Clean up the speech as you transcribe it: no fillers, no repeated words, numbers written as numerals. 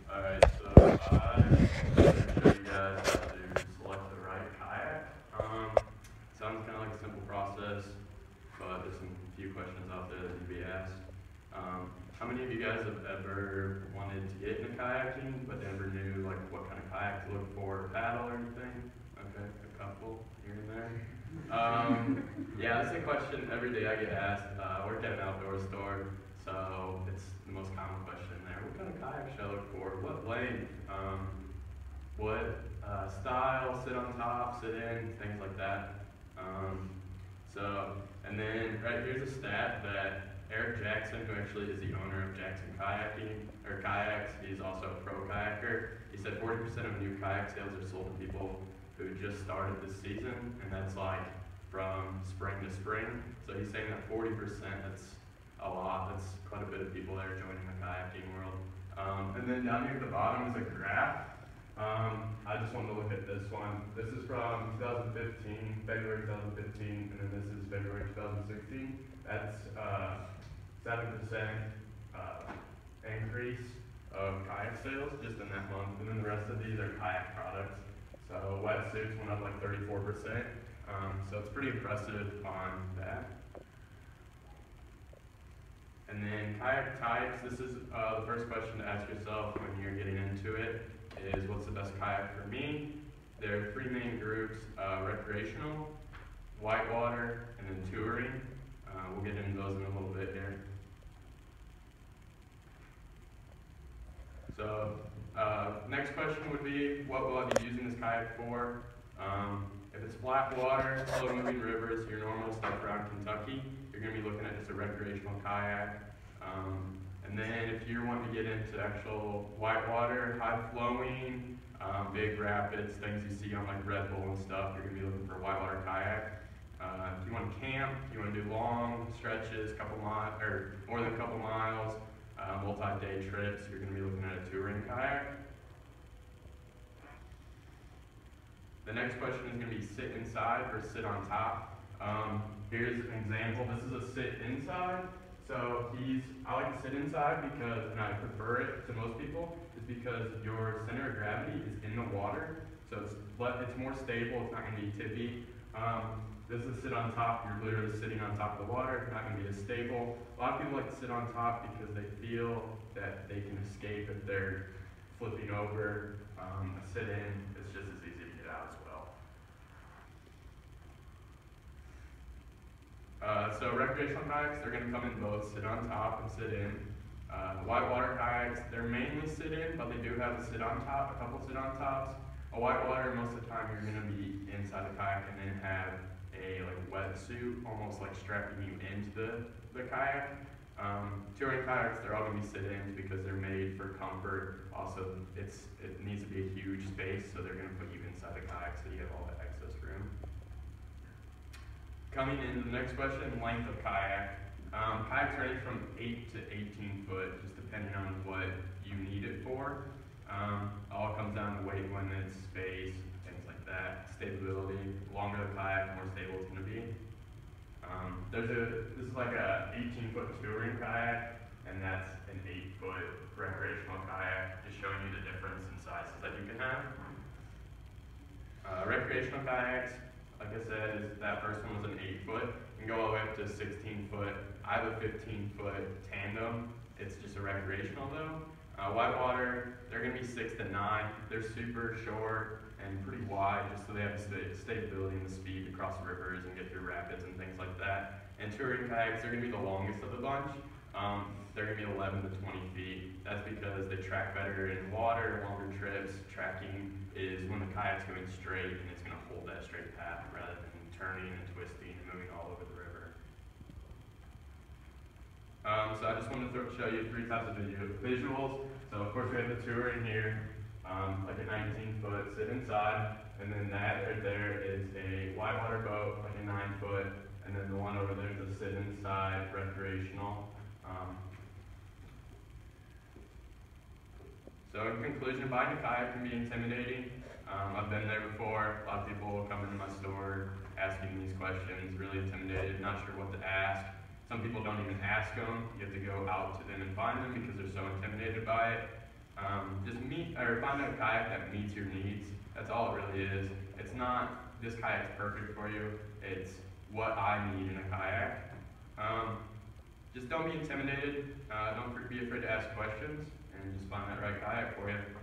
Alright, so I'm going to show you guys how to select the right kayak. Sounds kind of like a simple process, but there's some few questions out there that need to be asked. How many of you guys have ever wanted to get into kayaking, but never knew like what kind of kayak to look for, paddle or anything? Okay, a couple here and there. Yeah, that's a question every day I get asked. I work at an outdoor store, so it's the most common question there. What kind of kayak should I look for? What length? What style? Sit on top, sit in, things like that. And then right here's a stat that Eric Jackson, who actually is the owner of Jackson Kayaks, he's also a pro kayaker. He said 40% of new kayak sales are sold to people who just started this season, and that's like from spring to spring. So he's saying that 40%, that's a lot. That's quite a bit of people that are joining the kayaking world. And then down here at the bottom is a graph. I just wanted to look at this one. This is from 2015, February 2015, and then this is February 2016. That's 7% increase of kayak sales just in that month. And then the rest of these are kayak products. So wetsuits went up like 34%. So it's pretty impressive on that. And then kayak types, this is the first question to ask yourself when you're getting into it, is what's the best kayak for me? There are three main groups, recreational, whitewater, and then touring. We'll get into those in a little bit here. So next question would be, what will I be using this kayak for? If it's flat water, slow moving rivers, your normal stuff around Kentucky, you're going to be looking at just a recreational kayak. And then if you're wanting to get into actual whitewater, high flowing, big rapids, things you see on like Red Bull and stuff, you're going to be looking for a whitewater kayak. If you want to camp, you want to do long stretches, more than a couple miles, multi-day trips, you're going to be looking at a touring kayak. The next question is going to be sit inside or sit on top. Here's an example. This is a sit inside. So I like to sit inside because, and I prefer it to most people, is because your center of gravity is in the water. So it's more stable, it's not going to be tippy. This is sit on top, you're literally sitting on top of the water, it's not going to be as stable. A lot of people like to sit on top because they feel that they can escape if they're flipping over. A sit in, it's just as easy to get out as well. So recreational kayaks, they're going to come in both sit on top and sit in. Whitewater kayaks, they're mainly sit in, but they do have a sit on top, a couple sit on tops. A whitewater, most of the time you're going to be inside the kayak and then have a wetsuit, almost like strapping you into the kayak. Touring kayaks, they're all going to be sit-ins because they're made for comfort. Also, it needs to be a huge space, so they're going to put you inside the kayak so you have all that excess room. Coming into the next question, length of kayak. Kayaks range from 8 to 18 foot, just depending on what you need it for. All comes down to weight limits, space, things like that. Stability, the longer the kayak, the more stable it's going to be. This is like a 18-foot touring kayak, and that's an 8-foot recreational kayak, just showing you the difference in sizes that you can have. Recreational kayaks, like I said, that first one was an 8-foot. You can go all the way up to 16-foot. I have a 15-foot tandem. It's just a recreational though. Whitewater, they're going to be 6 to 9. They're super short and pretty wide, just so they have the stability and the speed to cross rivers and get through rapids and things like that. And touring kayaks, they're going to be the longest of the bunch. They're going to be 11 to 20 feet. That's because they track better in water, longer trips. Tracking is when the kayak's going straight and it's going to hold that straight path rather than turning and twisting and moving all over the river. So I just wanted to show you three types of visuals. So of course we have the touring here, like a 19-foot sit inside, and then that right there is a whitewater boat, like a 9-foot, and then the one over there is a sit inside recreational. So in conclusion, buying a kayak can be intimidating. I've been there before. A lot of people will come into my store asking these questions, really intimidated, not sure what to ask. Some people don't even ask them. You have to go out to them and find them because they're so intimidated by it. Find a kayak that meets your needs. That's all it really is. It's not this kayak's perfect for you. It's what I need in a kayak. Just don't be intimidated. Don't be afraid to ask questions, and just find that right kayak for you.